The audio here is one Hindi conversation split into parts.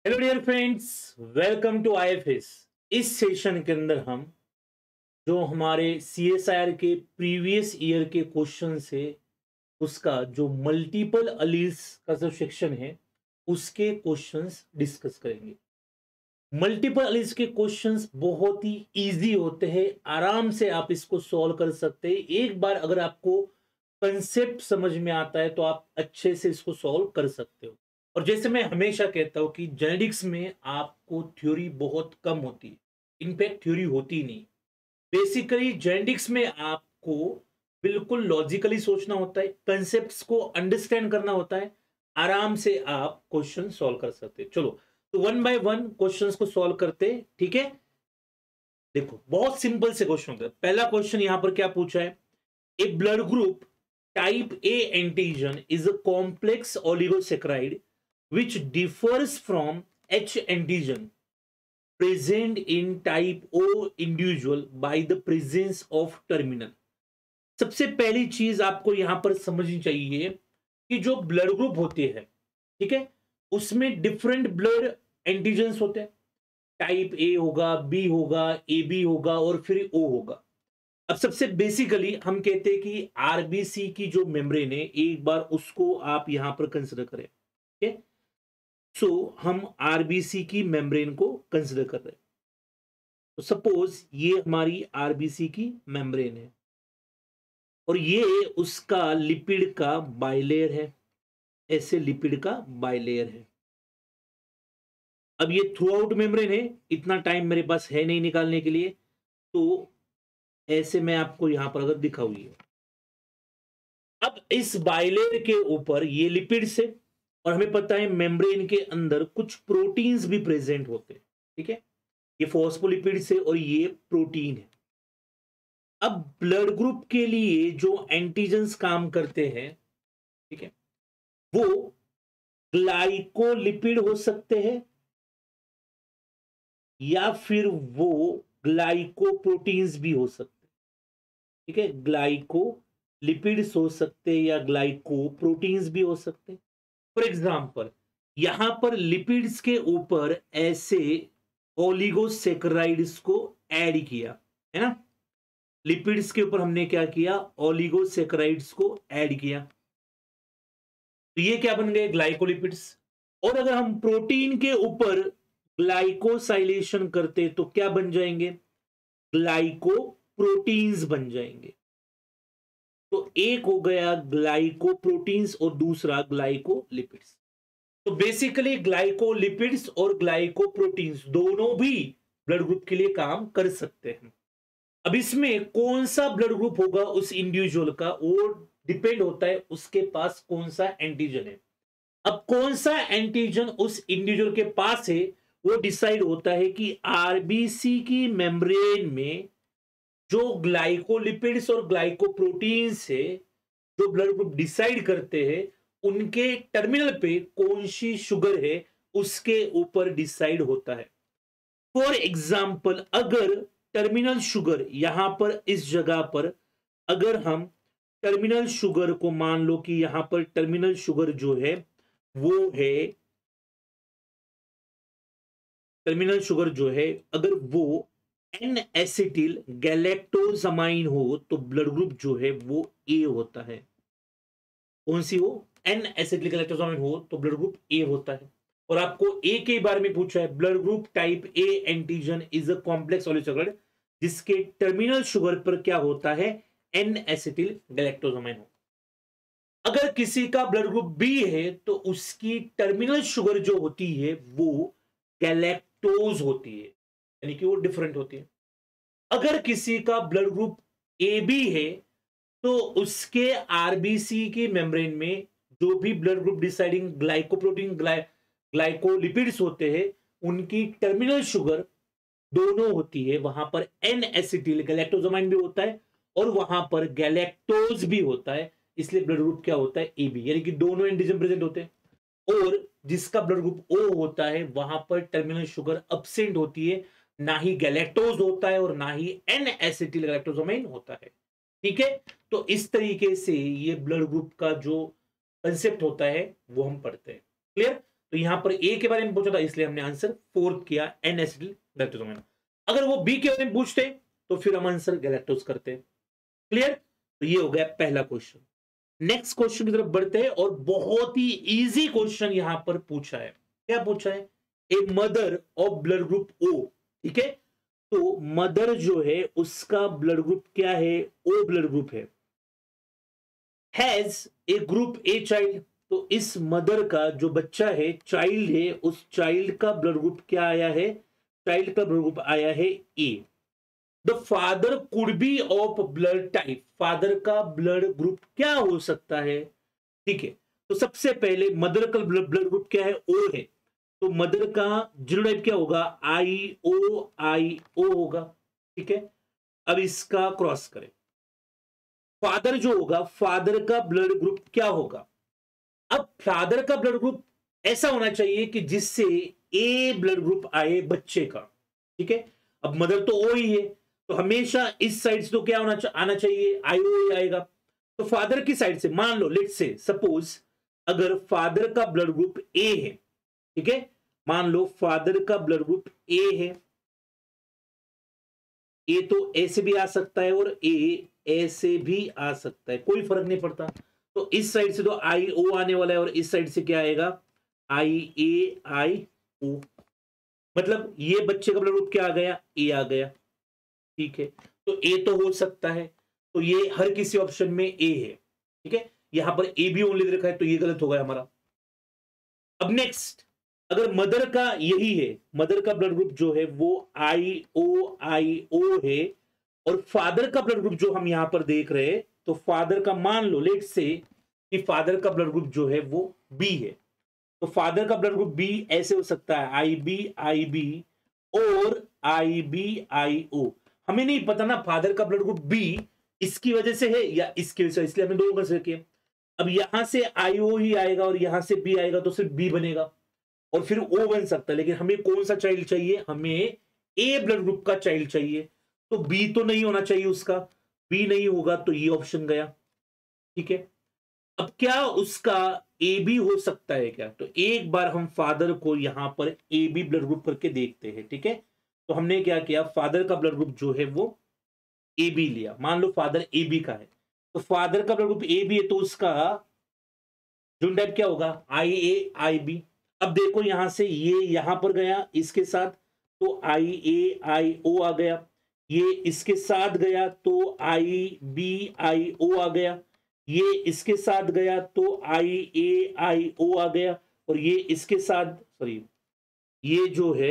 Hello dear friends, welcome to IFS. इस सेशन के अंदर हम जो हमारे सीएसआईआर के प्रीवियस ईयर के क्वेश्चन से उसका जो मल्टीपल अलील्स का जो सेक्शन है उसके क्वेश्चंस डिस्कस करेंगे। मल्टीपल अलील्स के क्वेश्चंस बहुत ही इजी होते हैं, आराम से आप इसको सॉल्व कर सकते हैं। एक बार अगर आपको कंसेप्ट समझ में आता है तो आप अच्छे से इसको सॉल्व कर सकते हो। और जैसे मैं हमेशा कहता हूं कि जेनेटिक्स में आपको थ्योरी बहुत कम होती है, इनफैक्ट थ्योरी होती नहीं। बेसिकली जेनेटिक्स में आपको बिल्कुल लॉजिकली सोचना होता है, कंसेप्ट्स को अंडरस्टैंड करना होता है, आराम से आप क्वेश्चन सॉल्व कर सकते हैं। चलो तो वन बाय वन क्वेश्चंस को सॉल्व करते हैं, ठीक है। देखो बहुत सिंपल से क्वेश्चन होता है। पहला क्वेश्चन यहां पर क्या पूछा है, A blood group type A antigen is a complex oligosaccharide which differs from H antigen present in type O individual by the presence of terminal। सबसे पहली चीज आपको यहां पर समझनी चाहिए कि जो ब्लड ग्रुप होते हैं, ठीक है, उसमें डिफरेंट ब्लड एंटीजेंस होते हैं। टाइप ए होगा, बी होगा, ए बी होगा और फिर ओ होगा। अब सबसे बेसिकली हम कहते हैं कि आरबीसी की जो मेम्ब्रेन है, एक बार उसको आप यहां पर कंसिडर करें, ठीक है। सो हम आरबीसी की मेम्ब्रेन को कंसिडर कर रहे हैं। तो सपोज ये हमारी आरबीसी की मेम्ब्रेन है और ये उसका लिपिड का बाइलेयर है, ऐसे लिपिड का बाइलेयर है। अब ये थ्रू आउट मेम्ब्रेन है, इतना टाइम मेरे पास है नहीं निकालने के लिए, तो ऐसे मैं आपको यहां पर अगर दिखाऊं ये। अब इस बाइलेयर के ऊपर ये लिपिड्स है और हमें पता है मेम्ब्रेन के अंदर कुछ प्रोटीन्स भी प्रेजेंट होते हैं, ठीक है। ये फॉस्फोलिपिड्स है और ये प्रोटीन है। अब ब्लड ग्रुप के लिए जो एंटीजेंस काम करते हैं, ठीक है, वो ग्लाइकोलिपिड हो सकते हैं या फिर वो ग्लाइकोप्रोटीन्स भी हो सकते हैं, ठीक है। ग्लाइको लिपिड्स हो सकते हैं या ग्लाइकोप्रोटीन्स भी हो सकते हैं। फॉर एग्जाम्पल यहां पर लिपिड्स के ऊपर ऐसे ओलिगोसेक्राइड्स को ऐड किया है ना। लिपिड्स के ऊपर हमने क्या किया, ओलिगोसेक्राइड्स को ऐड किया, तो ये क्या बन गए, ग्लाइकोलिपिड्स। और अगर हम प्रोटीन के ऊपर ग्लाइकोसाइलेशन करते तो क्या बन जाएंगे, ग्लाइकोप्रोटीन्स बन जाएंगे। तो एक हो गया ग्लाइकोप्रोटीन्स और दूसरा ग्लाइकोलिपिड्स। तो बेसिकली ग्लाइकोलिपिड्स और ग्लाइकोप्रोटीन्स दोनों भी ब्लड ग्रुप के लिए काम कर सकते हैं। अब इसमें कौन सा ब्लड ग्रुप होगा उस इंडिविजुअल का, वो डिपेंड होता है उसके पास कौन सा एंटीजन है। अब कौन सा एंटीजन उस इंडिविजुअल के पास है वो डिसाइड होता है कि आरबीसी की मेम्ब्रेन में जो ग्लाइकोलिपिड्स और ग्लाइकोप्रोटीन्स है, जो ब्लड ग्रुप डिसाइड करते हैं उनके टर्मिनल पे कौन सी शुगर है उसके ऊपर डिसाइड होता है। फॉर एग्जाम्पल अगर टर्मिनल शुगर यहां पर इस जगह पर, अगर हम टर्मिनल शुगर को मान लो कि यहां पर टर्मिनल शुगर जो है वो है, टर्मिनल शुगर जो है अगर वो एन एसिटिल गैलेक्टोजामाइन हो तो ब्लड ग्रुप जो है वो ए होता है। कौन सी हो, एन एसिटिल गैलेक्टोजामाइन हो तो ब्लड ग्रुप ए होता है। और आपको ए के बारे में पूछा है, blood group type A antigen is a complex oligosaccharide जिसके टर्मिनल शुगर पर क्या होता है, एन एसिटिल गैलेक्टोजामाइन हो। अगर किसी का ब्लड ग्रुप बी है तो उसकी टर्मिनल शुगर जो होती है वो गैलेक्टोज होती है, यानी कि वो डिफरेंट होती है। अगर किसी का ब्लड ग्रुप ए बी है तो उसके आरबीसी की मेम्ब्रेन में जो भी blood group deciding glycoprotein glycolipids होते हैं उनकी टर्मिनल शुगर दोनों होती है। वहां पर एन एसिटिल गैलेक्टोजामाइन भी होता है और वहां पर गैलेक्टोज भी होता है, इसलिए ब्लड ग्रुप क्या होता है, ए बी, यानी कि दोनों एंटीजन प्रेजेंट होते हैं। और जिसका ब्लड ग्रुप ओ होता है वहां पर टर्मिनल शुगर अब्सेंट होती है, ना ही गैलेक्टोज होता है और ना ही एन एसिटिल गैलेक्टोजामाइन होता है, ठीक है। तो इस तरीके से ये ब्लड ग्रुप का जो कंसेप्ट होता है वो हम पढ़ते हैं, क्लियर। तो यहां पर ए के बारे में पूछा था, इसलिए हमने आंसर फोर्थ किया, एन एसिटिल लैक्टोज। अगर वो बी के बारे में पूछते तो फिर हम आंसर गैलेक्टोज करते। क्लियर? तो ये हो गया पहला क्वेश्चन। नेक्स्ट क्वेश्चन की तरफ बढ़ते हैं और बहुत ही इजी क्वेश्चन यहां पर पूछा है। क्या पूछा है? A mother of blood group O. ठीक है, तो मदर जो है उसका ब्लड ग्रुप क्या है? ओ ब्लड ग्रुप है। Has a group A child, तो इस मदर का जो बच्चा है, चाइल्ड है, उस चाइल्ड का ब्लड ग्रुप क्या आया है? चाइल्ड का ब्लड ग्रुप आया है A. The father could be of blood type, father का ब्लड ग्रुप क्या हो सकता है? ठीक है, तो सबसे पहले मदर का ब्लड ग्रुप क्या है? ओ है, तो मदर का जीनोटाइप क्या होगा? आई ओ होगा। ठीक है, अब इसका क्रॉस करें। फादर जो होगा, फादर का ब्लड ग्रुप क्या होगा? अब फादर का ब्लड ग्रुप ऐसा होना चाहिए कि जिससे ए ब्लड ग्रुप आए बच्चे का। ठीक है, अब मदर तो ओ ही है, तो हमेशा इस साइड से तो क्या आना चाहिए? आईओ आएगा। तो फादर की साइड से मान लो, लेट्स से सपोज अगर फादर का ब्लड ग्रुप ए है, ठीक है, मान लो फादर का ब्लड ग्रुप ए है, ए तो ए से भी आ सकता है और ए से भी आ सकता है, कोई फर्क नहीं पड़ता। तो इस साइड से तो आई ओ आने वाला है और इस साइड से क्या आएगा? आई ओ। मतलब ये बच्चे का ब्लड ग्रुप क्या आ गया? ए आ गया। ठीक है, तो ए तो हो सकता है, तो ये हर किसी ऑप्शन में ए है। ठीक है, यहां पर ए भी ओनली रखा है, तो ये गलत हो गया हमारा। अब नेक्स्ट, अगर मदर का यही है, मदर का ब्लड ग्रुप जो है वो आई ओ है, और फादर का ब्लड ग्रुप जो हम यहां पर देख रहे हैं, तो फादर का मान लो लेट्स से कि फादर का ब्लड ग्रुप जो है वो बी है, तो फादर का ब्लड ग्रुप बी ऐसे हो सकता है आई बी और आई ओ। हमें नहीं पता ना फादर का ब्लड ग्रुप बी इसकी वजह से है या इसकी वजह से, इसलिए हमने दोनों कर सके। अब यहां से आईओ ही आएगा और यहां से बी आएगा, तो सिर्फ बी बनेगा और फिर ओ बन सकता है। लेकिन हमें कौन सा चाइल्ड चाहिए? हमें ए ब्लड ग्रुप का चाइल्ड चाहिए, तो बी तो नहीं होना चाहिए उसका, बी नहीं होगा तो ये ऑप्शन गया। ठीक है, अब क्या उसका ए बी हो सकता है क्या? तो एक बार हम फादर को यहां पर ए बी ब्लड ग्रुप करके देखते हैं। ठीक है, तो हमने क्या किया, फादर का ब्लड ग्रुप जो है वो ए बी लिया। मान लो फादर ए बी का है, तो फादर का ब्लड ग्रुप ए बी है, तो उसका जीनोटाइप क्या होगा? I B. अब देखो यहां से ये यहां पर गया इसके साथ, तो आई ओ आ गया, ये इसके साथ गया तो आई ओ आ गया, ये इसके साथ गया तो आई ओ आ गया, और ये इसके साथ, सॉरी, ये जो है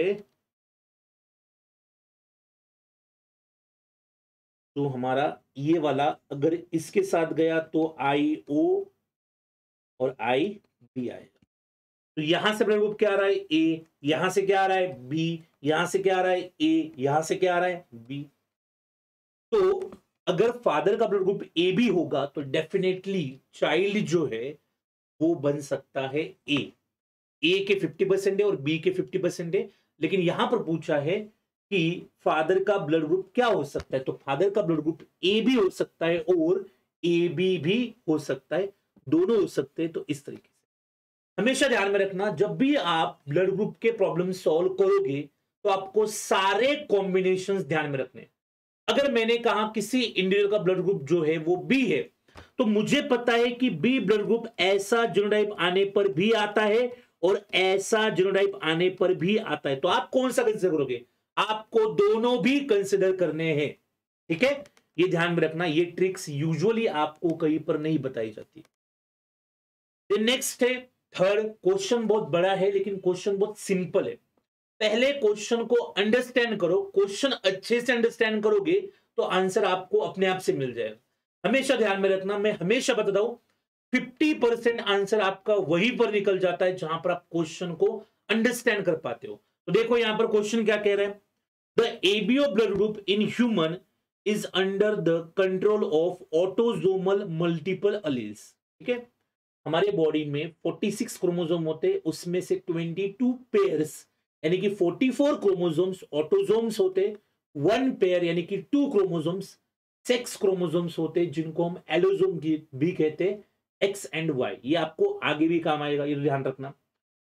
तो हमारा ये वाला अगर इसके साथ गया तो आई ओ और आई बी आएगा। तो यहां से ब्लड ग्रुप क्या आ रहा है? ए, यहां से क्या आ रहा है? बी, यहां से क्या आ रहा है? ए, यहां से क्या आ रहा है? बी। तो अगर फादर का ब्लड ग्रुप ए बी होगा तो डेफिनेटली चाइल्ड जो है वो बन सकता है ए के 50% है और बी के 50% है। लेकिन यहां पर पूछा है कि फादर का ब्लड ग्रुप क्या हो सकता है, तो फादर का ब्लड ग्रुप ए भी हो सकता है और ए बी भी हो सकता है, दोनों हो सकते हैं। तो इस तरीके से हमेशा ध्यान में रखना, जब भी आप ब्लड ग्रुप के प्रॉब्लम सॉल्व करोगे तो आपको सारे कॉम्बिनेशंस ध्यान में रखने। अगर मैंने कहा किसी इंडिविजुअल का ब्लड ग्रुप जो है वो बी है, तो मुझे पता है कि बी ब्लड ग्रुप ऐसा जीनोटाइप आने पर भी आता है और ऐसा जीनोटाइप आने पर भी आता है, तो आप कौन सा कंसीडर करोगे? आपको दोनों भी कंसीडर करने हैं। ठीक है, ये ध्यान में रखना, ये ट्रिक्स यूजुअली आपको कहीं पर नहीं बताई जाती। नेक्स्ट है थर्ड क्वेश्चन, बहुत बड़ा है लेकिन क्वेश्चन बहुत सिंपल है। पहले क्वेश्चन को अंडरस्टैंड करो, क्वेश्चन अच्छे से अंडरस्टैंड करोगे तो आंसर आपको अपने आप से मिल जाएगा। हमेशा ध्यान में रखना, मैं हमेशा बताता हूं 50% आंसर आपका वहीं पर निकल जाता है जहां पर आप क्वेश्चन को अंडरस्टैंड कर पाते हो। तो देखो यहां पर क्वेश्चन क्या कह रहे हैं, the ABO blood group in human is under the control of autosomal multiple alleles. ठीक है, हमारे बॉडी में 46 क्रोमोसोम होते हैं, उसमें से 22 पेयर्स यानी कि 44 क्रोमोसोम्स ऑटोजोम्स होते, 1 पेयर यानी कि 2 क्रोमोसोम्स सेक्स क्रोमोसोम्स होते जिनको हम एलोजोम भी कहते हैं, एक्स एंड वाई। ये आपको आगे भी काम आएगा, ये ध्यान रखना।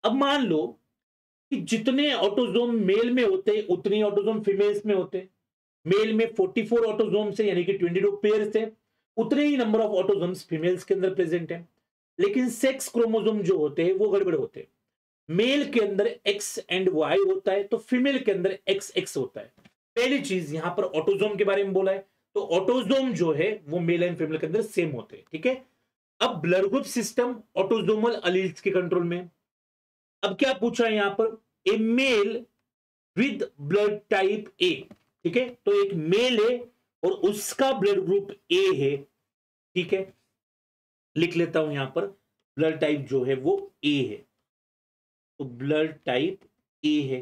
अब मान लो कि जितने ऑटोजोम मेल में होते उतने ऑटोजोम फीमेल्स में होते। मेल में 44 ऑटोजोम्स है, यानी कि 22 पेयर्स है, उतने ही नंबर ऑफ ऑटोजोम्स फीमेल्स के अंदर प्रेजेंट है। लेकिन सेक्स क्रोमोसोम जो होते हैं वो गड़बड़ होते हैं। मेल के अंदर एक्स एंड वाई होता है, तो फीमेल के अंदर एक्स एक्स होता है। पहली चीज यहां पर ऑटोजोम के बारे में बोला है, तो ऑटोजोम जो है वो मेल एंड फीमेल के अंदर सेम होते हैं, ठीक है। अब blood group system autosomal alleles के कंट्रोल में। अब क्या पूछा है यहां पर, a male with blood type A, ठीक है, तो एक मेल है और उसका ब्लड ग्रुप ए है, ठीक है। लिख लेता हूं यहां पर, ब्लड टाइप जो है वो ए है, तो ब्लड टाइप ए है।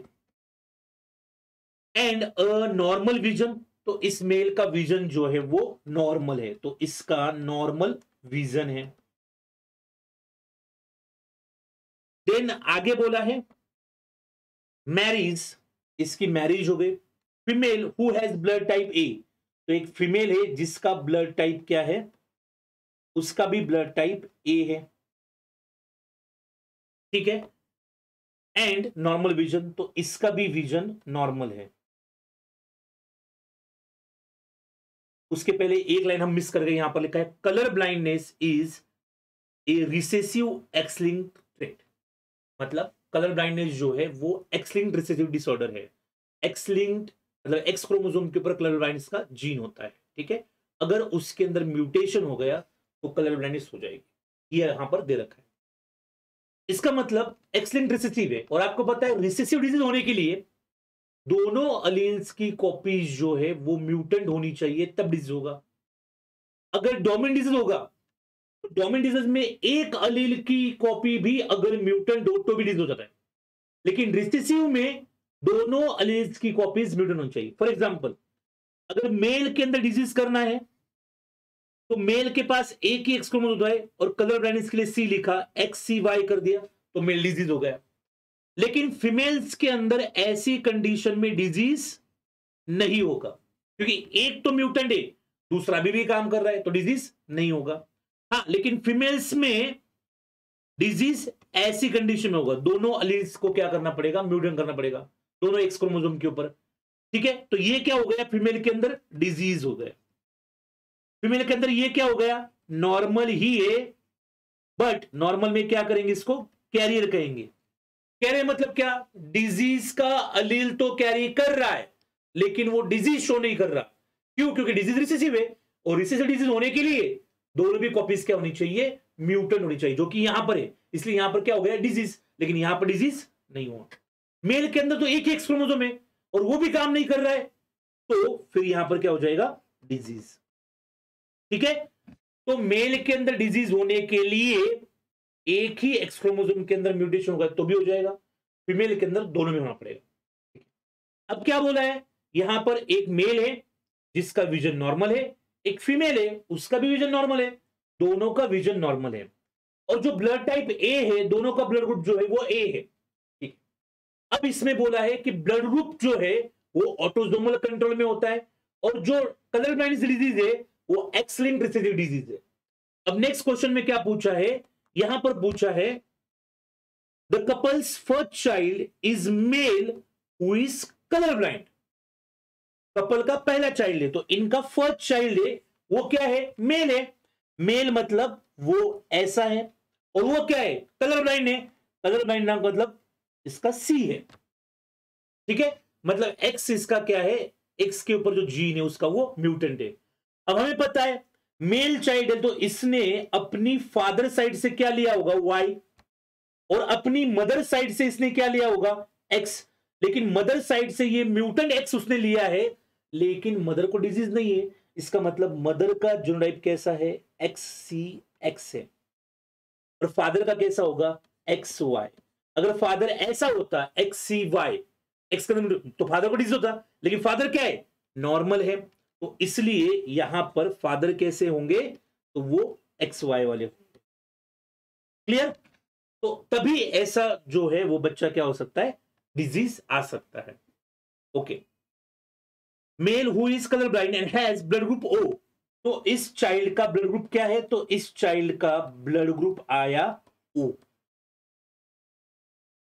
एंड अ नॉर्मल विजन, तो इस मेल का विजन जो है वो नॉर्मल है, तो इसका नॉर्मल विजन है। देन आगे बोला है मैरिज, इसकी मैरिज हो गई। Female who has blood type A, तो एक फीमेल है जिसका ब्लड टाइप क्या है, उसका भी ब्लड टाइप ए है, ठीक है। एंड नॉर्मल विजन, तो इसका भी विजन नॉर्मल है। उसके पहले एक लाइन हम मिस कर गए, यहां पर लिखा है colour blindness is a recessive X linked trait. मतलब कलर ब्लाइंडनेस जो है वो एक्स लिंक्ड रिसेसिव डिसऑर्डर है। एक्स लिंक्ड मतलब एक्स क्रोमोसोम के ऊपर कलर ब्लाइंडनेस का जीन होता है, ठीक है। अगर उसके अंदर म्यूटेशन हो गया तो कलर ब्लाइंडनेस हो जाएगी, ये यहां पर दे रखा है। इसका मतलब एक्स लिंक्ड रिसेसिव है, और आपको पता है रिसेसिव डिजीज होने के लिए दोनों अलील्स की कॉपीज जो है वो म्यूटेंट होनी चाहिए, तब डिजीज होगा। अगर डोमिनेंट डिजीज होगा, डोमिनेंट डिजीज में एक अलील की कॉपी भी अगर म्यूटेंट हो तो भी डिजीज हो जाता है। लेकिन रिसेसिव में दोनों अलील्स की कॉपीज म्यूटेंट होनी चाहिए। फॉर एग्जांपल, अगर मेल के अंदर डिजीज करना है तो मेल के पास एक ही एक्स क्रोमोसोम है और कलर ब्लाइंडनेस के लिए सी लिखा, एक्स सी वाई कर दिया, तो मेल डिजीज हो गया। लेकिन फीमेल्स के अंदर ऐसी कंडीशन में डिजीज नहीं होगा, क्योंकि एक तो म्यूटेंट है, दूसरा भी काम कर रहा है, तो डिजीज नहीं होगा। हाँ, लेकिन फीमेल्स में डिजीज ऐसी कंडीशन में होगा, दोनों अलील्स को क्या करना पड़ेगा, म्यूटेंट करना पड़ेगा, दोनों एक्स क्रोमोसोम के ऊपर, ठीक है। तो ये क्या हो गया, फीमेल के अंदर डिजीज हो गया। फीमेल के अंदर ये क्या हो गया, नॉर्मल ही है, बट नॉर्मल में क्या करेंगे, इसको कैरियर कहेंगे। कैरियर मतलब क्या, डिजीज का अलील तो कैरी कर रहा है लेकिन वो डिजीज शो नहीं कर रहा। क्यों, क्योंकि डिजीज रिसेसिव है, और रिसेसिव डिजीज होने के लिए दोनों भी कॉपीज क्या होनी चाहिए, म्यूटेंट होनी चाहिए, जो कि यहां पर है। इसलिए यहां पर क्या हो गया, डिजीज, लेकिन यहां पर डिजीज नहीं हुआ। मेल के अंदर तो एक ही एक्स क्रोमोसोम है और वो भी काम नहीं कर रहा है, तो फिर यहां पर क्या हो जाएगा, डिजीज, ठीक है। तो मेल के अंदर डिजीज होने के लिए एक ही एक्स क्रोमोसोम के अंदर म्यूटेशन होगा तो भी हो जाएगा, फीमेल के अंदर दोनों में होना पड़ेगा। अब क्या बोला है, यहां पर एक मेल है जिसका विजन नॉर्मल है, एक फीमेल है उसका भी विजन नॉर्मल है, दोनों का विजन नॉर्मल है। और जो ब्लड टाइप ए है, दोनों का ब्लड ग्रुप जो है वो ए है, ठीक। अब इसमें बोला है कि ब्लड ग्रुप जो है वो ऑटोसोमल कंट्रोल में होता है, और जो कलर ब्लाइंडनेस डिजीज है वो एक्स लिंक्ड रिसेसिव डिजीज है। अब नेक्स्ट क्वेश्चन में क्या पूछा है, यहां पर पूछा है the couple's first child is male who is colour blind. Couple का पहला चाइल्ड है, तो इनका फर्स्ट चाइल्ड है वो क्या है, मेल है। मेल मतलब वो ऐसा है, और वो क्या है, कलर ब्लाइंड है। कलर ब्लाइंड नाम मतलब इसका सी है, ठीक है। मतलब एक्स इसका क्या है, एक्स के ऊपर जो जीन है उसका वो म्यूटेंट है। अब हमें पता है मेल चाइल्ड है, तो इसने अपनी फादर साइड से क्या लिया होगा, वाई, और अपनी मदर साइड से इसने क्या लिया होगा, एक्स। लेकिन मदर साइड से ये म्यूटेंट एक्स उसने लिया है, लेकिन मदर को डिजीज नहीं है। इसका मतलब मदर का जीनोटाइप कैसा है, एक्स सी एक्स है, और फादर का कैसा होगा, एक्स वाई। अगर फादर ऐसा होता एक्स सी वाई, एक्स का तो फादर को डिजीज होता, लेकिन फादर क्या है, नॉर्मल है, तो इसलिए यहां पर फादर कैसे होंगे, तो वो एक्स वाई वाले होंगे। क्लियर, तो तभी ऐसा जो है वो बच्चा क्या हो सकता है, डिजीज आ सकता है। Okay, male who is colour blind and has blood group O, तो इस चाइल्ड का ब्लड ग्रुप क्या है, तो इस चाइल्ड का ब्लड ग्रुप आया ओ।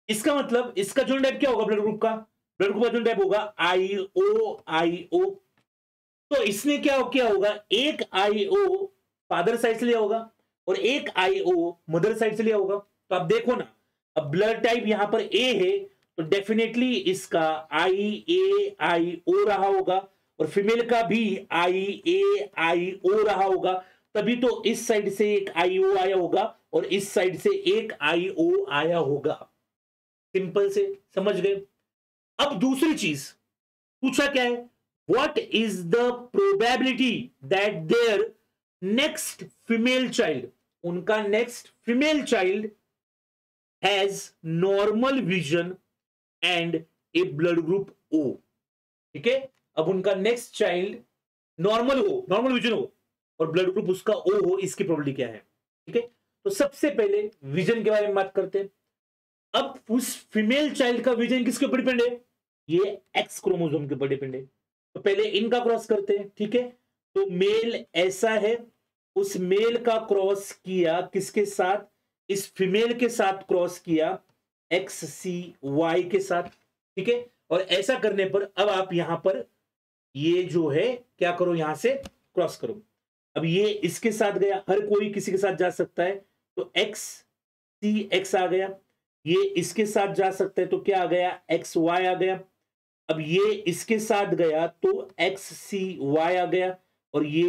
इसका मतलब इसका जोनोटाइप क्या होगा ब्लड ग्रुप का? ब्लड ग्रुप का जोनोटाइप होगा आईओ आईओ। तो इसने क्या किया होगा, एक आईओ फादर साइड से लिया होगा और एक आईओ मदर साइड से लिया होगा। तो आप देखो ना, अब ब्लड टाइप यहां पर ए है तो डेफिनेटली इसका आई ए आई ओ रहा होगा और फीमेल का भी आई ए आई ओ रहा होगा, तभी तो इस साइड से एक आईओ आया होगा और इस साइड से एक आईओ आया होगा। सिंपल से समझ गए। अब दूसरी चीज पूछा क्या है, what is the probability that their next female child, उनका next female child has normal vision and a blood group O। ठीक है, अब उनका नेक्स्ट चाइल्ड नॉर्मल हो, नॉर्मल विजन हो और ब्लड ग्रुप उसका O हो, इसकी प्रोबेबिलिटी क्या है? ठीक है, तो सबसे पहले विजन के बारे में बात करते हैं। अब उस फीमेल चाइल्ड का विजन किसके ऊपर डिपेंड है? ये एक्स क्रोमोसोम के ऊपर डिपेंड है। तो पहले इनका क्रॉस करते हैं। ठीक है, तो मेल ऐसा है, उस मेल का क्रॉस किया किसके साथ? इस फीमेल के साथ क्रॉस किया एक्स सी वाई के साथ। ठीक है, और ऐसा करने पर अब आप यहां पर ये जो है क्या करो, यहां से क्रॉस करो। अब ये इसके साथ गया, हर कोई किसी के साथ जा सकता है, तो एक्स सी एक्स आ गया। ये इसके साथ जा सकता है तो क्या आ गया? एक्स वाई आ गया। अब ये इसके साथ गया तो एक्स सी वाई आ गया और ये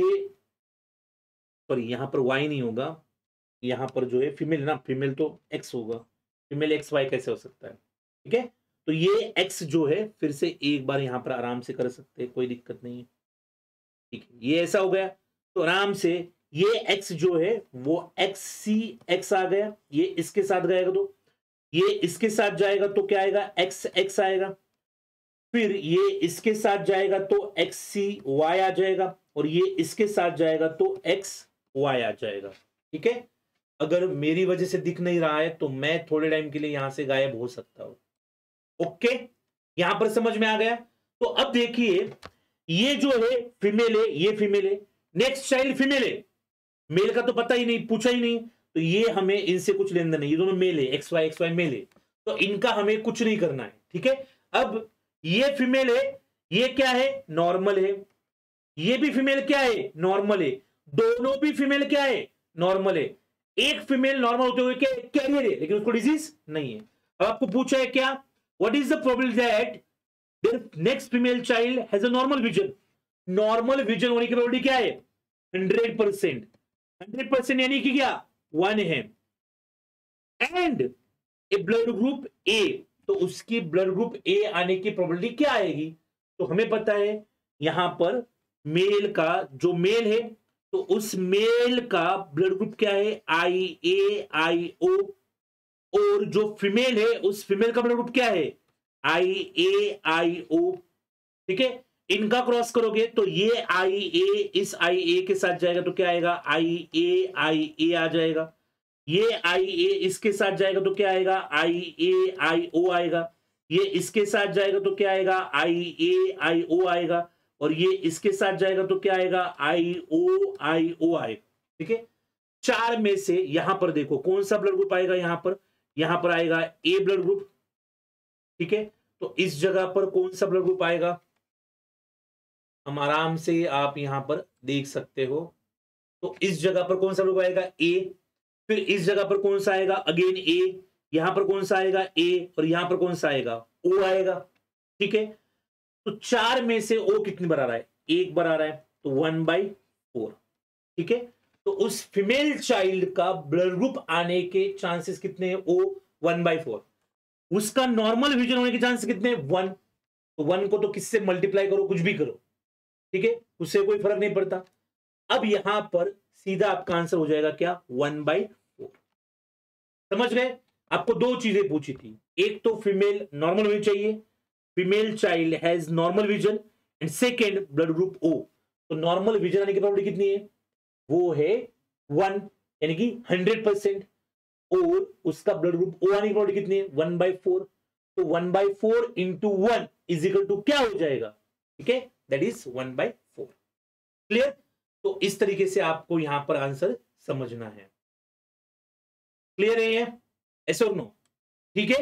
सॉरी यहां पर वाई नहीं होगा, यहां पर जो है फीमेल ना, फीमेल तो एक्स होगा, फीमेल एक्स वाई कैसे हो सकता है? ठीक है, तो ये एक्स जो है फिर से एक बार यहां पर आराम से कर सकते हैं, कोई दिक्कत नहीं है। ठीक है, ये ऐसा हो गया तो आराम से ये एक्स जो है वो एक्स सी एक्स आ गया, ये इसके साथ गएगा तो ये इसके साथ जाएगा तो क्या आएगा? एक्स एक्स आएगा। फिर ये इसके साथ जाएगा तो एक्स सी वाई आ जाएगा और ये इसके साथ जाएगा तो एक्स वाई आ जाएगा। ठीक है, अगर मेरी वजह से दिख नहीं रहा है तो मैं थोड़े टाइम के लिए यहां से गायब हो सकता हूं। ओके, यहां पर समझ में आ गया। तो अब देखिए ये जो है फीमेल है, ये फीमेल है, नेक्स्ट चाइल्ड फीमेल है, मेल का तो पता ही नहीं, पूछा ही नहीं, तो ये हमें इनसे कुछ लेन देन नहीं, ये दोनों मेल है, एक्स वाई मेल है, तो इनका हमें कुछ नहीं करना है। ठीक है, अब ये फीमेल है, ये क्या है? नॉर्मल है। ये भी फीमेल क्या है? नॉर्मल है। दोनों भी फीमेल क्या है? नॉर्मल है। एक फीमेल नॉर्मल होते हुए क्या कैरियर है लेकिन उसको डिजीज नहीं है। अब आपको पूछा है क्या, what is the probability that their next female child has a normal vision? Normal vision होने की प्रोबेबिलिटी क्या है? 100%। 100% यानी कि क्या? 1 है। And a blood group A, तो उसकी ब्लड ग्रुप ए आने की प्रोबेबिलिटी क्या आएगी? तो हमें पता है यहां पर मेल का जो मेल है तो उस मेल का ब्लड ग्रुप क्या है? आई ए आई ओ। और जो फीमेल है उस फीमेल का ब्लड ग्रुप क्या है? आई ए आई ओ। ठीक है, इनका क्रॉस करोगे तो ये आई ए इस आई ए के साथ जाएगा तो क्या आएगा? आई ए आ जाएगा। ये आई ए इसके साथ जाएगा तो क्या आएगा? आई ए आई ओ आएगा। ये इसके साथ जाएगा तो क्या आएगा? आई ए आई ओ आएगा। और ये इसके साथ जाएगा तो क्या आएगा? आई ओ आएगा। ठीक है, चार में से यहां पर देखो कौन सा ब्लड ग्रुप आएगा? यहां पर आएगा ए ब्लड ग्रुप। ठीक है, तो इस जगह पर कौन सा ब्लड ग्रुप आएगा? हम आराम से आप यहां पर देख सकते हो, तो इस जगह पर कौन सा ग्रुप आएगा? ए। फिर इस जगह पर कौन सा आएगा? Again A. यहां पर कौन सा आएगा? ए। और यहां पर कौन सा आएगा? ओ आएगा। ठीक है, तो चार में से ओ कितनी बार आ रहा है? एक बार आ रहा है, तो 1/4। ठीक है, तो उस फीमेल चाइल्ड का ब्लड ग्रुप आने के चांसेस कितने हैं? ओ 1/4। उसका नॉर्मल विजन होने के चांसेस कितने? 1। तो 1 को तो किससे मल्टीप्लाई करो, कुछ भी करो, ठीक है, उससे कोई फर्क नहीं पड़ता। अब यहां पर सीधा आपका आंसर हो जाएगा क्या? 1/4। समझ गए? आपको दो चीजें पूछी थी, एक तो फीमेल नॉर्मल होनी चाहिए, female child has normal vision, and second blood group O. तो नॉर्मल विजन आने की प्रोबेबिलिटी कितनी है? वो है 1, यानी कि 100%। और उसका ब्लड ग्रुप ओ आने की प्रोबेबिलिटी कितनी है? 1/4। तो 1/4 इंटू 1 इज इक्वल टू क्या हो जाएगा? ठीक है, दैट इज 1/4। क्लियर? तो इस तरीके से आपको यहां पर आंसर समझना है। क्लियर है ये? ऐसे और नो? ठीक है,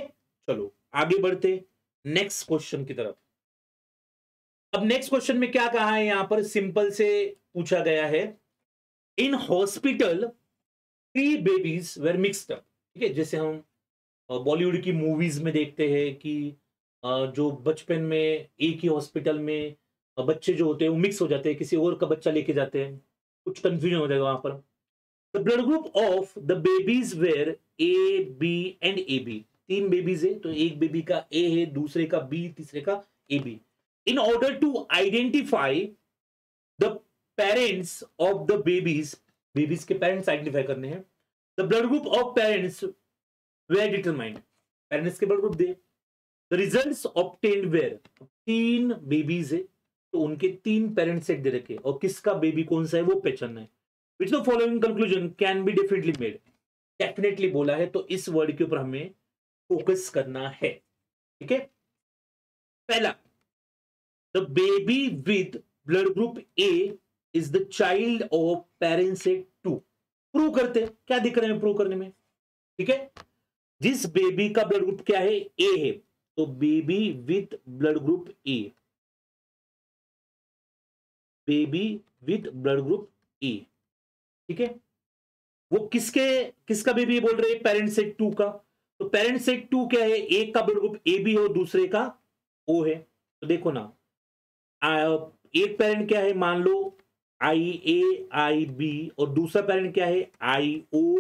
चलो आगे बढ़ते नेक्स्ट क्वेश्चन की तरफ। अब नेक्स्ट क्वेश्चन में क्या कहा है, यहां पर सिंपल से पूछा गया है, in hospital 3 babies were mixed up. ठीक है, जैसे हम बॉलीवुड की मूवीज में देखते हैं कि जो बचपन में एक ही हॉस्पिटल में बच्चे जो होते हैं वो मिक्स हो जाते हैं, किसी और का बच्चा लेके जाते हैं, कुछ कंफ्यूजन हो जाएगा वहां पर। The blood group of the babies were A B and A B. 3 babies है तो एक बेबी का ए है, दूसरे का बी, तीसरे का A B. In order to identify the parents of the babies, babies के पेरेंट्स आइडेंटिफाई करने हैं। The blood group of parents were determined, parents के ब्लड ग्रुप दे। The results obtained were, 3 babies है तो उनके 3 पेरेंट सेट दे रखे और किसका बेबी कौन सा है वो पहचानना है। Which the following conclusion can be definitely made, definitely बोला है तो इस वर्ड के ऊपर हमें फोकस करना है। ठीक है, पहला, the baby with blood group A is the child of parent set 2। Prove करते हैं, क्या दिख रहे हैं प्रूव करने में। ठीक है, जिस बेबी का ब्लड ग्रुप क्या है, ए है, तो baby with blood group A, baby with blood group A. ठीक है, वो किसका बेबी बोल रहे हैं, पेरेंट सेट 2 का। तो पेरेंट सेट 2 क्या है, एक का ब्लड ग्रुप ए बी है और दूसरे का ओ है। तो देखो ना, एक पेरेंट क्या है, मान लो आई ए आई बी, और दूसरा पेरेंट क्या है, आई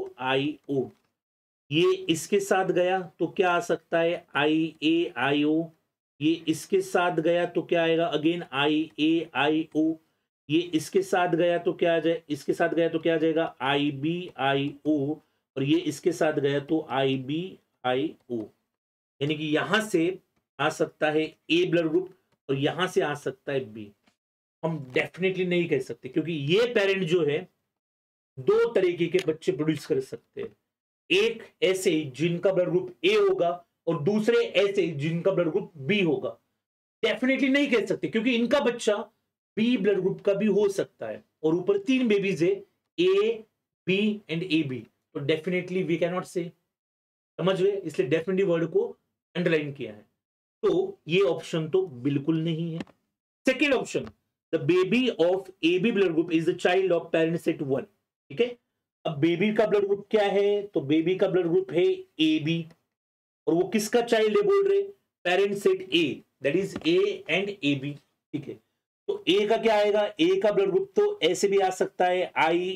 ओ। ये इसके साथ गया तो क्या आ सकता है, आई ए आई ओ। ये इसके साथ गया तो क्या आएगा, again I A I O. ये इसके साथ गया तो क्या आ जाए, इसके साथ गया तो क्या आ जाएगा, आई बी आई ओ। और ये इसके साथ गया तो आई बी आई ओ। यानी कि यहां से आ सकता है ए ब्लड ग्रुप और यहां से आ सकता है बी। हम डेफिनेटली नहीं कह सकते क्योंकि ये पेरेंट जो है 2 तरीके के बच्चे प्रोड्यूस कर सकते हैं। एक ऐसे जिनका ब्लड ग्रुप ए होगा और दूसरे ऐसे जिनका ब्लड ग्रुप बी होगा। डेफिनेटली नहीं कह सकते क्योंकि इनका बच्चा बी ब्लड ग्रुप का भी हो सकता है और ऊपर 3 बेबीज है, A B and A B, तो definitely we can not say. समझ गए, इसलिए डेफिनेटली वर्ड को अंडरलाइन किया है। तो ये ऑप्शन तो बिल्कुल नहीं है। Second option, the baby of A B blood group is the child of parent set 1। ठीक है, अब बेबी का ब्लड ग्रुप क्या है, तो बेबी का ब्लड ग्रुप है ए बी और वो किसका चाइल्ड है बोल रहे, parent set A, that is A and A B. ठीक है, तो ए का क्या आएगा, ए का ब्लड ग्रुप तो ऐसे भी आ सकता है आई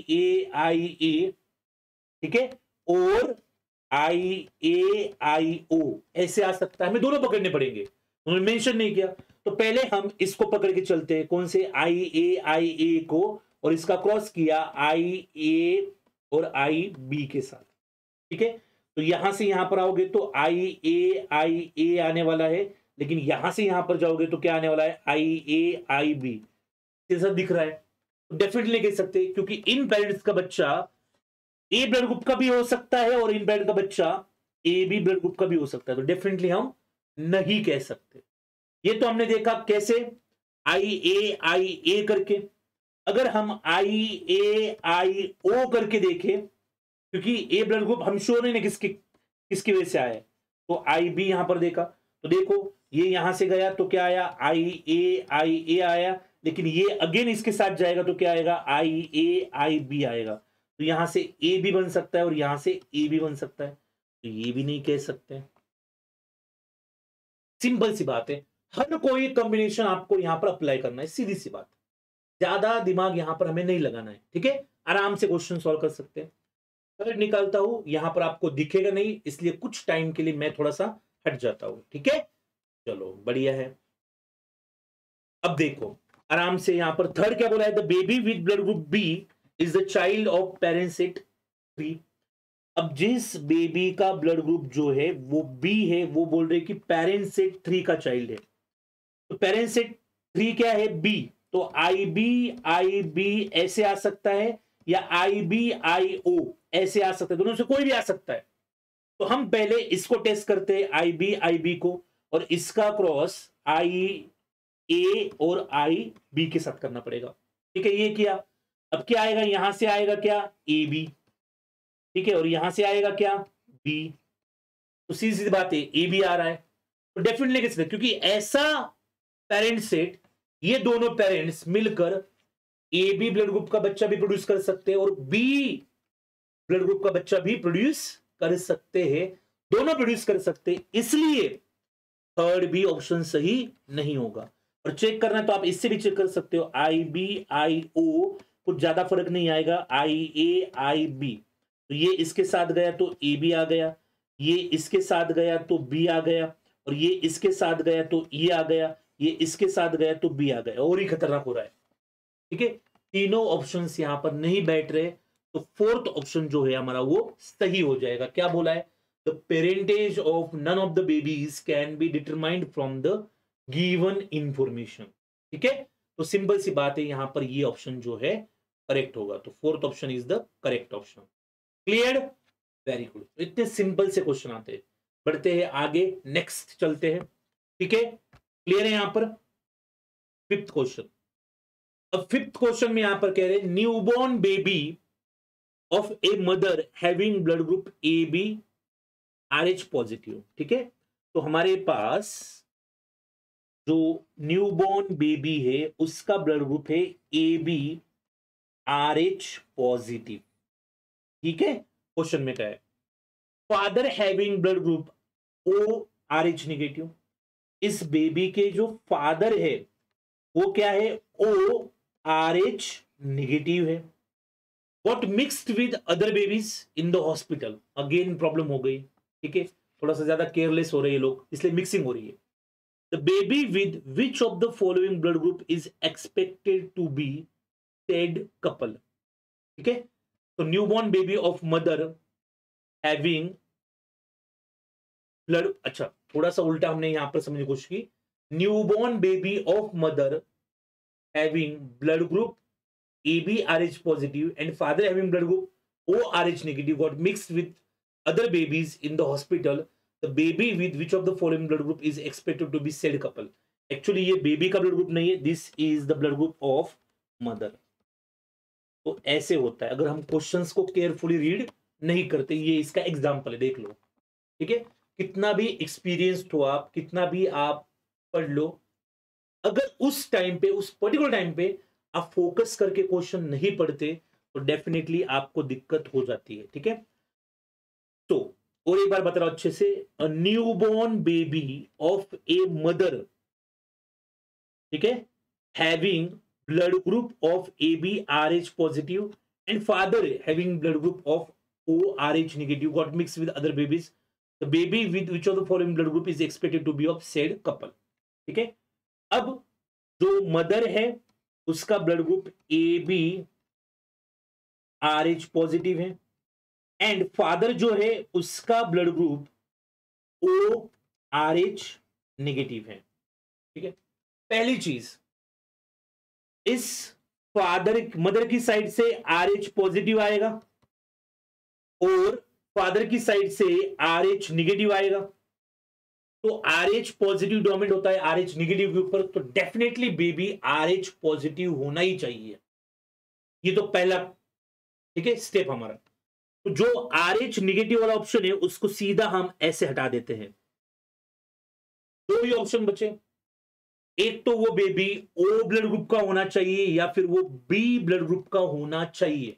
ए। ठीक है, और आई ए आई ओ ऐसे आ सकता है, हमें दोनों पकड़ने पड़ेंगे, उन्होंने मेंशन नहीं किया। तो पहले हम इसको पकड़ के चलते हैं, कौन से, आई ए को, और इसका क्रॉस किया आई ए और आई बी के साथ। ठीक है, तो यहां से यहां पर आओगे तो आई ए आने वाला है, लेकिन यहां से यहां पर जाओगे तो क्या आने वाला है, आई ए आई बी। जैसा दिख रहा है, तो डेफिनेटली कह सकते हैं क्योंकि इन पेरेंट्स का बच्चा ए ब्लड ग्रुप का भी हो सकता है और इन पेरेंट का बच्चा ए बी ब्लड ग्रुप का भी हो सकता है, तो डेफिनेटली हम नहीं कह सकते। ये तो हमने देखा कैसे, आई ए करके। अगर हम आई ए आई ओ करके देखें, क्योंकि ए ब्लड ग्रुप हम श्योर नहीं किसकी किसकी वजह से आया है, तो आई बी यहां पर देखा तो देखो ये यहां से गया तो क्या आया, आई ए आया, लेकिन ये अगेन इसके साथ जाएगा तो क्या आएगा, आई ए आई बी आएगा। तो यहां से ए भी बन सकता है और यहां से ए भी बन सकता है, तो ये भी नहीं कह सकते। सिंपल सी बात है, हर कोई कॉम्बिनेशन आपको यहां पर अप्लाई करना है, सीधी सी बात, ज्यादा दिमाग यहां पर हमें नहीं लगाना है। ठीक है, आराम से क्वेश्चन सॉल्व कर सकते हैं। थर्ड निकालता हूं, यहां पर आपको दिखेगा नहीं इसलिए कुछ टाइम के लिए मैं थोड़ा सा हट जाता हूं। ठीक है, चलो बढ़िया है। अब देखो आराम से, यहां पर थर्ड क्या बोला है, the baby with blood group B is the child of parent set 3। अब जिस बेबी का ब्लड ग्रुप जो है वो बी है, वो बोल रहे कि पेरेंट सेट 3 का चाइल्ड है। तो पेरेंट सेट 3 क्या है, बी, तो आई बी ऐसे आ सकता है या आई बी आई ओ ऐसे आ सकता है, दोनों से कोई भी आ सकता है। तो हम पहले इसको टेस्ट करते हैं आई बी को, और इसका क्रॉस आई ए और आई बी के साथ करना पड़ेगा। ठीक है, ये किया। अब क्या आएगा, यहां से आएगा क्या, ए बी। ठीक है, और यहां से आएगा क्या, बी। तो सीधी सीधी बात है ए भी आ रहा है, तो डेफिनेटली कह सकते हैं, क्योंकि ऐसा पेरेंट सेट, ये दोनों पेरेंट्स मिलकर ए बी ब्लड ग्रुप का बच्चा भी प्रोड्यूस कर सकते हैं और बी ब्लड ग्रुप का बच्चा भी प्रोड्यूस कर सकते हैं, दोनों प्रोड्यूस कर सकते हैं, इसलिए थर्ड बी ऑप्शन सही नहीं होगा। और चेक करना है तो आप इससे भी चेक कर सकते हो, आई बी आई ओ, कुछ ज्यादा फर्क नहीं आएगा, आई ए आई बी, तो ये इसके साथ गया तो ए बी आ गया, ये इसके साथ गया तो बी आ गया, और ये इसके साथ गया तो ई आ गया, ये इसके साथ गया तो बी आ गया, और ही खतरनाक हो रहा है। ठीक है, तीनों ऑप्शंस यहां पर नहीं बैठ रहे, तो फोर्थ ऑप्शन जो है हमारा वो सही हो जाएगा। क्या बोला है? The parentage of none of the babies can be determined from the given information. ठीक है, तो सिंपल सी बात है, यहां पर ये ऑप्शन जो है करेक्ट होगा, तो fourth option is the correct option. Clear? Very good. इतने सिंपल से क्वेश्चन आते हैं। बढ़ते हैं आगे, नेक्स्ट चलते हैं। ठीक है, क्लियर है यहां पर? Fifth question. अब फिफ्थ क्वेश्चन में यहां पर कह रहे हैं newborn baby of a mother having blood group A B R H positive. ठीक है, तो हमारे पास जो न्यूबॉर्न बेबी है उसका ब्लड ग्रुप है A B R H positive. ठीक है, क्वेश्चन में क्या है? Father having blood group O R H negative. इस बेबी के जो फादर है वो क्या है? ओ आर एच निगेटिव है। What mixed with other babies in the hospital. Again problem हो गई। ठीक है, थोड़ा सा ज्यादा केयरलेस हो रहे हैं लोग, इसलिए मिक्सिंग हो रही है। The baby with which of the following blood group is expected to be said couple. ठीक है, तो newborn baby of mother having blood, अच्छा थोड़ा सा उल्टा हमने यहां पर समझने की कोशिश की। Newborn baby of mother having blood group AB RH positive and father having blood group ORH negative got mixed with other babies in the hospital. The baby with which of the following blood group is expected to be said couple? Actually ये baby का blood group नहीं है, this is the blood group of mother. तो ऐसे होता है अगर हम क्वेश्चंस को केयरफुली रीड नहीं करते। ये इसका एग्जाम्पल है, देख लो। ठीक है, कितना भी एक्सपीरियंस्ड हो आप, कितना भी आप पढ़ लो, अगर उस टाइम पे, उस पर्टिकुलर टाइम पे आप फोकस करके क्वेश्चन नहीं पढ़ते तो डेफिनेटली आपको दिक्कत हो जाती है। ठीक है, तो और एक बार बता रहा हूं अच्छे से, a newborn baby of a mother, ठीक है, having blood group of A B R H positive and father having blood group of O R H negative got mix with other babies, the baby with which of the following blood group is expected to be of said couple. ठीक है, अब जो मदर है उसका blood group A B R H positive है एंड फादर जो है उसका blood group O R H negative है। ठीक है, पहली चीज, इस फादर मदर की साइड से आर एच पॉजिटिव आएगा और फादर की साइड से आर एच निगेटिव आएगा, तो आर एच पॉजिटिव डोमिनेट होता है आर एच निगेटिव के ऊपर, तो definitely baby R H positive होना ही चाहिए। ये तो पहला, ठीक है, स्टेप हमारा। तो जो आर एच निगेटिव वाला ऑप्शन है उसको सीधा हम ऐसे हटा देते हैं। दो ही ऑप्शन बचे, एक तो वो बेबी ओ ब्लड ग्रुप का होना चाहिए या फिर वो बी ब्लड ग्रुप का होना चाहिए।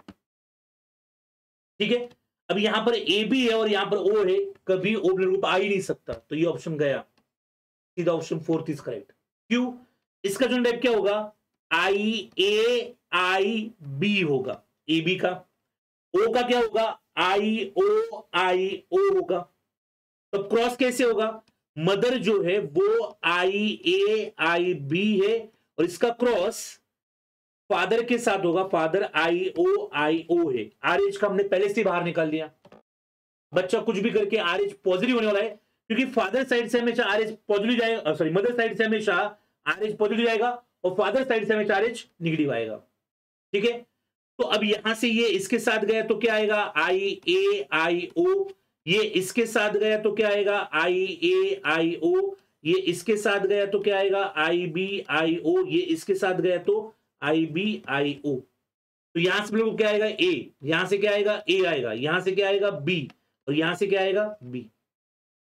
ठीक है, अब यहां पर ए बी है और यहां पर ओ है, कभी ओ ब्लड ग्रुप आ ही नहीं सकता, तो ये ऑप्शन गया, सीधा ऑप्शन फोर्थ इज करेक्ट। क्यों? इसका जो टाइप क्या होगा? आई ए आई बी होगा, ए बी का। ओ का क्या होगा? आई ओ होगा। तो क्रॉस कैसे होगा? मदर जो है वो आई ए आई बी है और इसका क्रॉस फादर के साथ होगा, फादर आई ओ है। आर एच का हमने पहले से बाहर निकाल दिया, बच्चा कुछ भी करके आर एच पॉजिटिव होने वाला है, क्योंकि फादर साइड से हमेशा आर एच पॉजिटिव जाएगा, सॉरी मदर साइड से हमेशा आर एच पॉजिटिव जाएगा और फादर साइड से हमेशा आर एच निगेटिव आएगा। ठीक है, तो अब यहां से ये इसके साथ गया तो क्या आएगा? आई ए आई ओ। ये इसके साथ गया तो क्या आएगा? आई ए आई ओ। ये इसके साथ गया तो क्या आएगा? I B I O. ये इसके साथ गया तो आई बी आई ओ। तो यहां से बिल्कुल क्या आएगा? ए। यहां से क्या आएगा? ए आएगा। यहां से क्या आएगा? बी। और यहां से क्या आएगा? बी।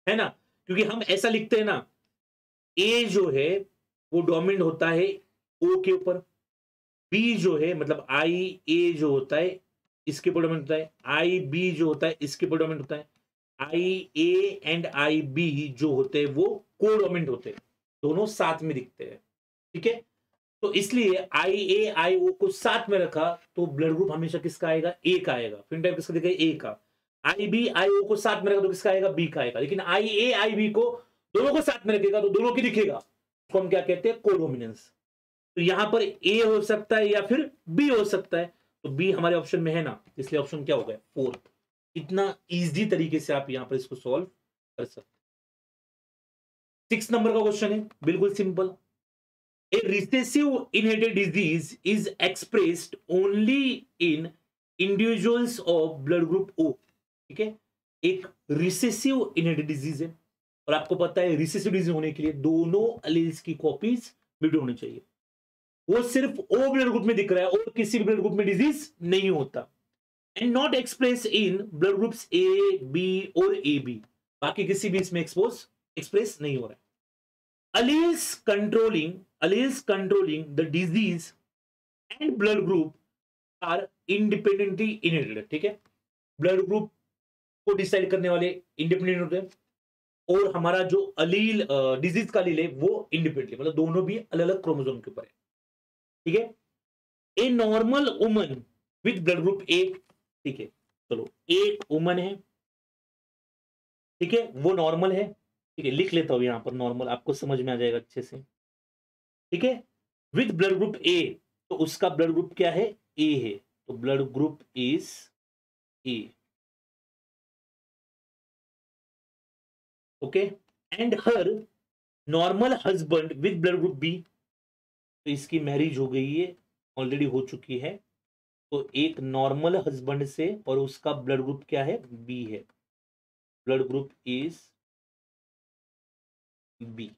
है ना, क्योंकि हम ऐसा लिखते हैं ना, ए जो है वो डोमिनेंट होता है ओ के ऊपर, बी जो है मतलब आई ए जो होता है इसके ऊपर डोमिनेंट होता है, आई बी जो होता है इसके ऊपर डोमिनेंट होता है, आई ए एंड आई बी जो होते हैं वो को डोमिनेंट होते हैं, दोनों साथ में दिखते हैं। ठीक है, तो इसलिए आई ए आई ओ को साथ में रखा तो ब्लड ग्रुप हमेशा किसका आएगा, ए का आएगा। फिनोटाइप किसका दिखेगा, ए का। आई बी आई ओ को साथ में रखा तो किसका आएगा, बी का आएगा। लेकिन आई ए आई बी को दोनों को साथ में रखेगा तो दोनों की दिखेगा, उसको हम क्या कहते हैं, कोडोमिनेंस। तो यहां पर ए हो सकता है या फिर बी हो सकता है, तो बी हमारे ऑप्शन में है ना, इसलिए ऑप्शन क्या हो गया, फोर्थ। इतना इजी तरीके से आप यहां पर इसको सॉल्व कर सकते हैं। 6 नंबर का क्वेश्चन है, बिल्कुल simple. A recessive inherited disease is expressed only in individuals of blood group O। ठीक है, एक रिसेसिव इनहेरिटेड डिजीज है और आपको पता है रिसेसिव डिजीज होने के लिए दोनों अलील्स की कॉपीज म्यूटेट होनी चाहिए। वो सिर्फ ओ ब्लड ग्रुप में दिख रहा है और किसी भी ब्लड ग्रुप में डिजीज नहीं होता। And not express in blood groups A B और ए बी, बाकी किसी भी इसमें एक्सप्रेस नहीं हो रहा है। alleles controlling the disease and blood group are independently inherited। ठीक है, ब्लड ग्रुप को डिसाइड करने वाले इंडिपेंडेंट होते हैं और हमारा जो अलील डिजीज का अलील है वो इंडिपेंडेंटली, मतलब दोनों भी अलग अलग क्रोमोसोम के ऊपर है। ठीक है, a normal woman with blood group A. ठीक है, चलो एक वुमन है, ठीक है, वो नॉर्मल है। ठीक है, लिख लेता हूं यहां पर नॉर्मल, आपको समझ में आ जाएगा अच्छे से। ठीक है, विद ब्लड ग्रुप ए, तो उसका ब्लड ग्रुप क्या है, ए है, तो blood group is A. Okay, and her normal husband with blood group B, तो इसकी मैरिज हो गई है, ऑलरेडी हो चुकी है, तो एक नॉर्मल हस्बैंड से और उसका ब्लड ग्रुप क्या है, बी है, blood group is B.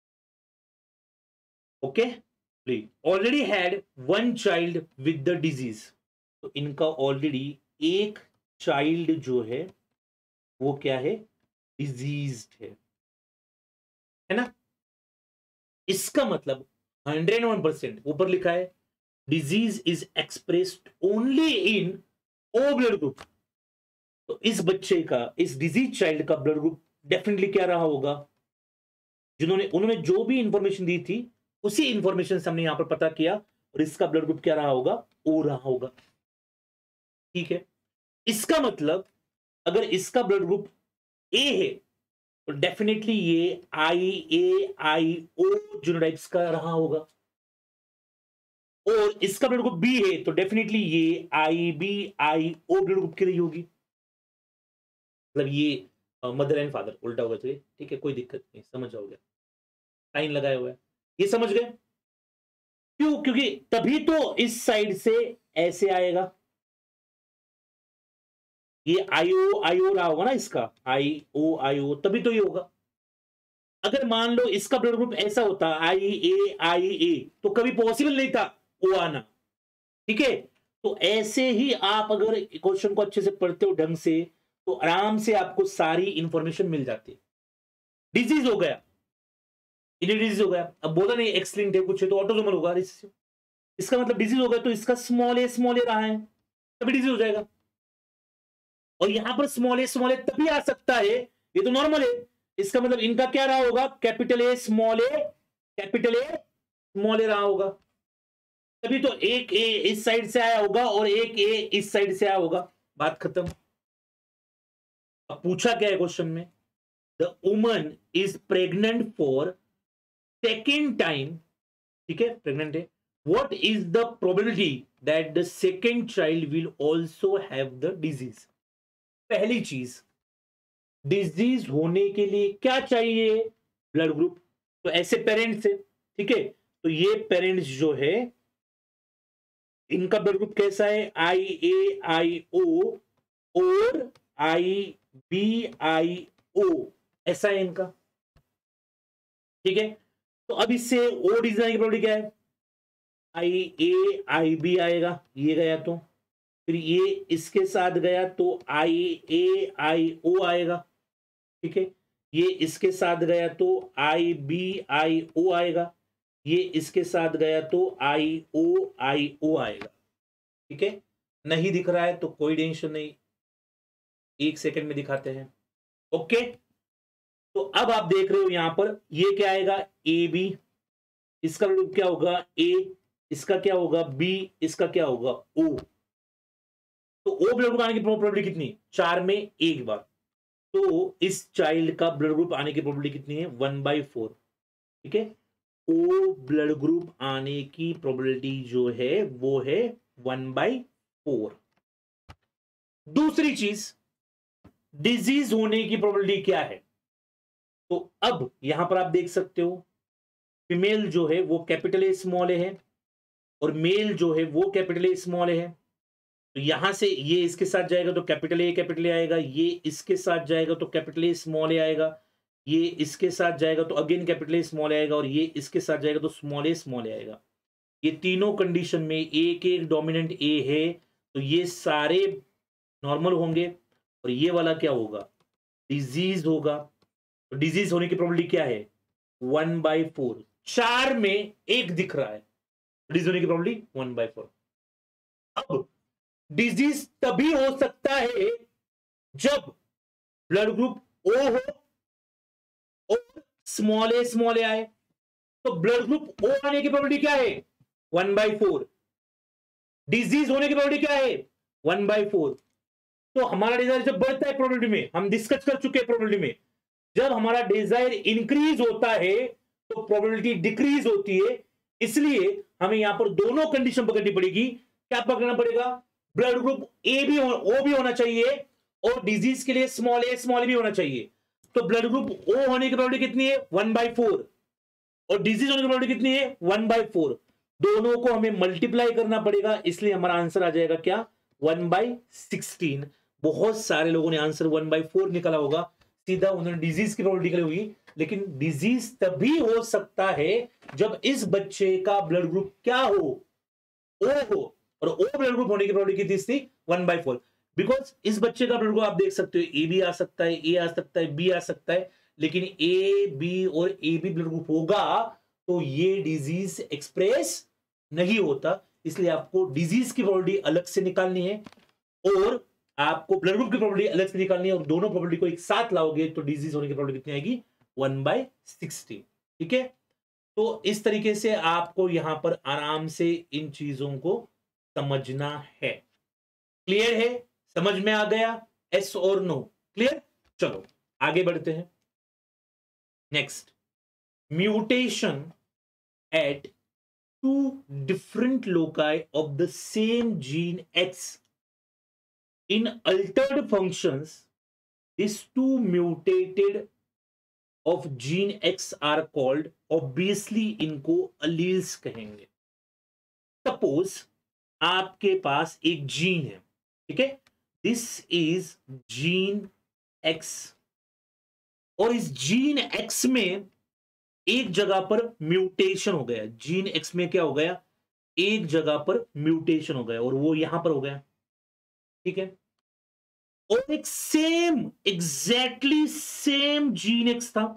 Okay, already had one child with the disease, तो इनका ऑलरेडी एक चाइल्ड जो है वो क्या है, डिजीज्ड है ना। इसका मतलब 101% ऊपर लिखा है disease is expressed only in O blood group, तो इस बच्चे का, इस डिजीज चाइल्ड का ब्लड ग्रुप डेफिनेटली क्या रहा होगा, उन्होंने जो भी इंफॉर्मेशन दी थी उसी इंफॉर्मेशन से हमने यहां पर पता किया, और इसका ब्लड ग्रुप क्या रहा होगा, ओ रहा होगा। ठीक है, इसका मतलब अगर इसका ब्लड ग्रुप ए है तो डेफिनेटली ये आई ए आई ओ जीनोटाइप्स का रहा होगा, और इसका ब्लड ग्रुप बी है तो डेफिनेटली ये I B I O blood group की रही होगी, मतलब ये मदर एंड फादर उल्टा होगा। तो ठीक है, कोई दिक्कत नहीं, समझ जाओगे, लाइन लगाया हुआ है, ये समझ गए क्यों, क्योंकि तभी तो इस साइड से ऐसे आएगा, ये आईओ रहा होगा ना, इसका आईओ तभी तो ये होगा। अगर मान लो इसका ब्लड ग्रुप ऐसा होता आई ए, तो कभी पॉसिबल नहीं था ओ आना। ठीक है, तो ऐसे ही आप अगर क्वेश्चन को अच्छे से पढ़ते हो ढंग से तो आराम से आपको सारी इंफॉर्मेशन मिल जाती है। डिजीज हो गया, डिजीज हो गया, अब बोला नहीं एक्स लिंक्ड है कुछ है तो ऑटोसोमल होगा, इसका मतलब डिजीज हो गया तो इसका स्मॉल ए रहा है तभी डिजीज हो जाएगा, और यहां पर स्मॉल ए तभी आ सकता है, ये तो नॉर्मल है, इसका मतलब इनका क्या रहा होगा, कैपिटल ए स्मॉल ए रहा होगा, तभी तो एक ए इस साइड से आया होगा और एक ए इस साइड से आया होगा, बात खत्म। अब पूछा क्या है क्वेश्चन में, the woman is pregnant for second time, ठीक है, प्रेग्नेंट है, what is the probability that the second child will also have the disease. पहली चीज, डिजीज होने के लिए क्या चाहिए, ब्लड ग्रुप, तो ऐसे पेरेंट्स है, ठीक है, तो ये पेरेंट्स जो है इनका ब्लड ग्रुप कैसा है, आई ए आई ओ और आई बी आई ओ, ऐसा है इनका। ठीक है, तो अब इससे ओ डिजीज आने की प्रोबेबिलिटी क्या है, आई ए आई बी आएगा, ये गया तो फिर ये इसके साथ गया तो आई ए आई ओ आएगा। ठीक है, ये इसके साथ गया तो आई बी आई ओ आएगा, ये इसके साथ गया तो आई ओ आएगा। ठीक है, नहीं दिख रहा है तो कोई टेंशन नहीं, 1 सेकंड में दिखाते हैं। ओके, तो अब आप देख रहे हो यहां पर ये क्या आएगा, ए बी, इसका रूप क्या होगा ए, इसका क्या होगा बी, इसका क्या होगा ओ। तो ओ ब्लड ग्रुप आने की प्रोबेबिलिटी कितनी, 4 में एक बार। तो इस चाइल्ड का ब्लड ग्रुप आने की प्रोबेबिलिटी कितनी है, 1/4। ठीक है, ओ ब्लड ग्रुप आने की प्रोबेबिलिटी जो है वो है 1/4। दूसरी चीज, डिजीज होने की प्रोबेबिलिटी क्या है। तो अब यहां पर आप देख सकते हो फीमेल जो है वो कैपिटल ए स्मॉल ए है और मेल जो है वो कैपिटल ए स्मॉल ए है। तो यहां से ये इसके साथ जाएगा तो कैपिटल ए आएगा, ये इसके साथ जाएगा तो कैपिटल ए स्मॉल ए आएगा, ये इसके साथ जाएगा तो again capital A small A आएगा और ये इसके साथ जाएगा तो स्मॉल ए आएगा। ये तीनों कंडीशन में एक एक डोमिनेंट ए है तो ये सारे नॉर्मल होंगे और ये वाला क्या होगा, डिजीज होगा। तो डिजीज होने की प्रोबेबिलिटी क्या है, 1/4। 4 में एक दिख रहा है, डिजीज होने की प्रोबेबिलिटी 1/4। अब डिजीज तभी हो सकता है जब ब्लड ग्रुप ओ हो और स्मॉल ए आए। तो ब्लड ग्रुप ओ आने की प्रोबेबिलिटी क्या है, 1/4। डिजीज होने की प्रोबेबिलिटी क्या है, 1/4। तो हमारा डिजायर जब बढ़ता है प्रोबेबिलिटी में, हम डिस्कस कर चुके हैं प्रोबेबिलिटी में, जब हमारा डिजायर इंक्रीज होता है तो प्रोबेबिलिटी डिक्रीज होती है। इसलिए हमें यहां पर दोनों कंडीशन पकड़नी पड़ेगी। क्या पकड़ना पड़ेगा, ब्लड ग्रुप ए भी ओ भी होना चाहिए और डिजीज के लिए स्मॉल भी होना चाहिए। तो ब्लड ग्रुप ओ होने की प्रोबेबिलिटी कितनी है, 1/4 और डिजीज होने की प्रोबेबिलिटी कितनी है, 1/4। दोनों को हमें मल्टीप्लाई करना पड़ेगा, इसलिए हमारा आंसर आ जाएगा क्या, 1/16। बहुत सारे लोगों ने आंसर 1/4 निकाला होगा, सीधा उन्होंने डिजीज की प्रोबेबिलिटी निकली होगी। लेकिन डिजीज तभी हो सकता है जब इस बच्चे का ब्लड ग्रुप क्या हो, ओ हो, और ओ ब्लड ग्रुप होने की प्रोबेबिलिटी कितनी थी, 1/4। बिकॉज इस बच्चे का ब्लड ग्रुप आप देख सकते हो, ए भी आ सकता है, ए आ सकता है, बी आ सकता है, लेकिन ए बी और ए बी ब्लड ग्रुप होगा तो ये डिजीज एक्सप्रेस नहीं होता। इसलिए आपको डिजीज की प्रोबेबिलिटी अलग से निकालनी है और आपको ब्लड ग्रुप की प्रोबेबिलिटी अलग से निकालनी है और दोनों प्रोबेबिलिटी को एक साथ लाओगे तो डिजीज होने की प्रोबेबिलिटी कितनी आएगी, 1/16। ठीक है, तो इस तरीके से आपको यहां पर आराम से इन चीजों को समझना है। क्लियर है, समझ में आ गया, एस और नो, क्लियर। चलो आगे बढ़ते हैं। Next, mutation at 2 different loci of the same gene X in altered functions. These 2 mutated of gene X are called, obviously इनको alleles कहेंगे। सपोज आपके पास एक जीन है, ठीक है, दिस इज जीन X और इस जीन X में एक जगह पर म्यूटेशन हो गया। जीन X में क्या हो गया, एक जगह पर म्यूटेशन हो गया और वो यहां पर हो गया। ठीक है, और एक same exactly same gene X था,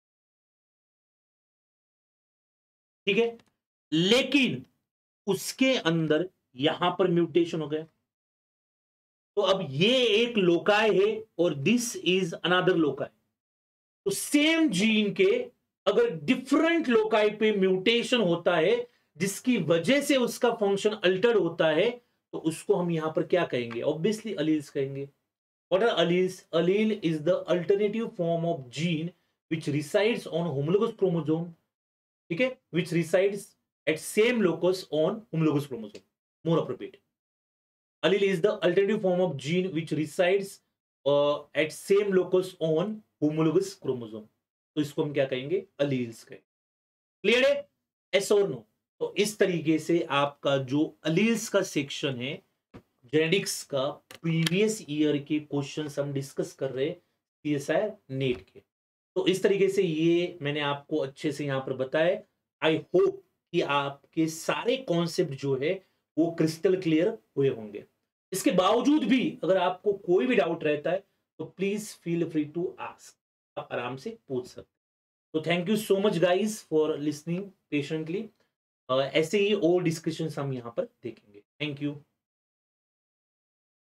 ठीक है, लेकिन उसके अंदर यहां पर म्यूटेशन हो गया। तो अब ये एक लोकाय है और दिस इज अनदर लोकाय। तो सेम जीन के अगर डिफरेंट लोकाई पे म्यूटेशन होता है जिसकी वजह से उसका फंक्शन अल्टर्ड होता है तो उसको हम यहां पर क्या कहेंगे, ऑब्वियसली अलील्स कहेंगे। What are alleles, allele is the alternative form of gene which resides on homologous chromosome, ठीक है, which resides at same locus on homologous chromosome, more appropriate. Allele is the alternative form of gene which resides at same locus on homologous chromosome. तो इसको हम क्या कहेंगे, अलील्स कहेंगे। क्लियर है, एस और नो। तो इस तरीके से आपका जो अलील्स का सेक्शन है जेनेटिक्स का, प्रीवियस ईयर के क्वेश्चंस हम डिस्कस कर रहे सीएसआई नेट के। तो इस तरीके से ये मैंने आपको अच्छे से यहां पर बताया। आई होप कि आपके सारे कॉन्सेप्ट जो है वो क्रिस्टल क्लियर हुए होंगे। इसके बावजूद भी अगर आपको कोई भी डाउट रहता है तो please feel free to ask. आप आराम से पूछ सकते हैं। तो thank you so much guys for listening patiently. ऐसे ही और डिस्कशंस हम यहाँ पर देखेंगे। Thank you.